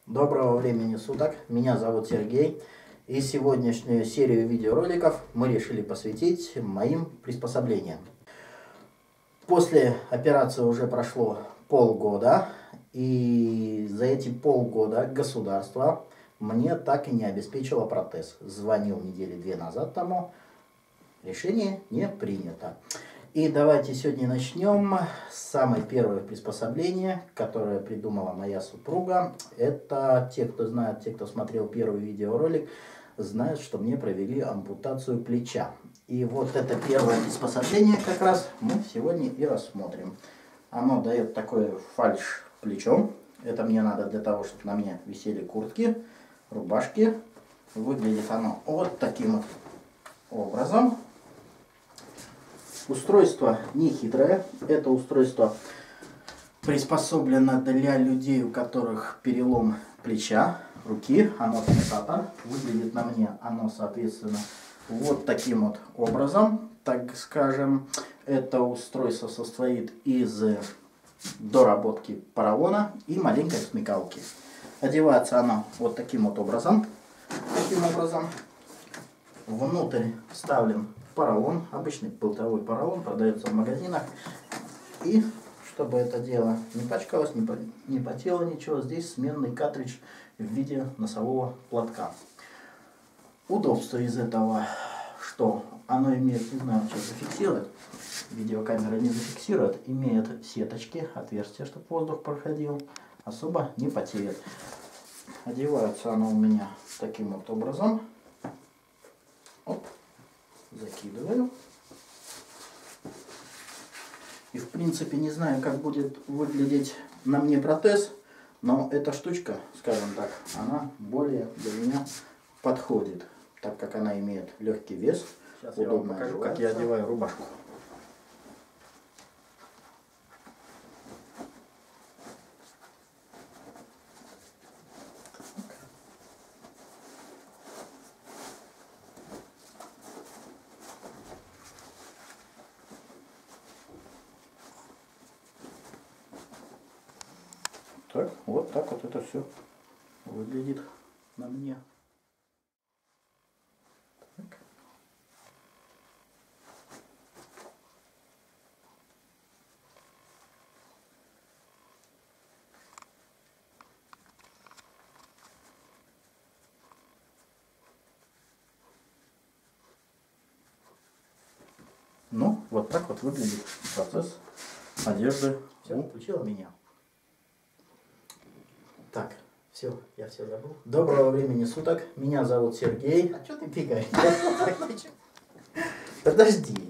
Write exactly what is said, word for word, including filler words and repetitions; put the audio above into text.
Доброго времени суток, меня зовут Сергей, и сегодняшнюю серию видеороликов мы решили посвятить моим приспособлениям. После операции уже прошло полгода, и за эти полгода государство мне так и не обеспечило протез. Звонил недели две назад тому, решение не принято. И давайте сегодня начнем с самой первой приспособления, которое придумала моя супруга. Это те, кто знает, те, кто смотрел первый видеоролик, знают, что мне провели ампутацию плеча. И вот это первое приспособление как раз мы сегодня и рассмотрим. Оно дает такое фальш плечом. Это мне надо для того, чтобы на мне висели куртки, рубашки. Выглядит оно вот таким вот образом. Устройство не хитрое. Это устройство приспособлено для людей, у которых перелом плеча, руки. Оно фиксатор. Выглядит на мне оно, соответственно, вот таким вот образом. Так скажем, это устройство состоит из доработки поролона и маленькой смекалки. Одевается оно вот таким вот образом. Таким образом. Внутрь вставлен поролон, обычный болтовой поролон, продается в магазинах. И чтобы это дело не пачкалось, не, по, не потело ничего, здесь сменный картридж в виде носового платка. Удобство из этого, что оно имеет, не знаю, что зафиксирует, видеокамера не зафиксирует, имеет сеточки, отверстия, чтобы воздух проходил, особо не потеет. Одевается оно у меня таким вот образом. Оп. Закидываю. И в принципе не знаю, как будет выглядеть на мне протез, но эта штучка, скажем так, она более для меня подходит, так как она имеет легкий вес. Сейчас я вам покажу, как я одеваю рубашку. Так, вот так вот это все выглядит на мне. Так. Ну, вот так вот выглядит процесс одежды. Все, включила меня. Так, все, я все забыл. Доброго времени суток, меня зовут Сергей. А что ты бегаешь? Подожди.